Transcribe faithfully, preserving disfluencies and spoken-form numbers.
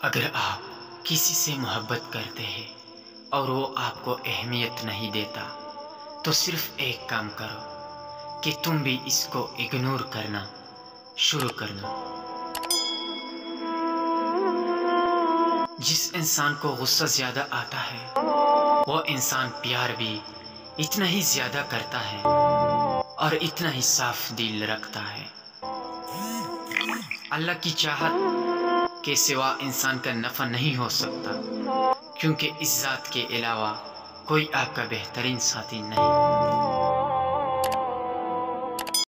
अगर आप किसी से मोहब्बत करते हैं और वो आपको अहमियत नहीं देता, तो सिर्फ एक काम करो कि तुम भी इसको इग्नोर करना शुरू कर दो। जिस इंसान को गुस्सा ज्यादा आता है, वो इंसान प्यार भी इतना ही ज्यादा करता है और इतना ही साफ दिल रखता है। अल्लाह की चाहत के सिवा इंसान का नफा नहीं हो सकता, क्योंकि इस जात के अलावा कोई आपका बेहतरीन साथी नहीं।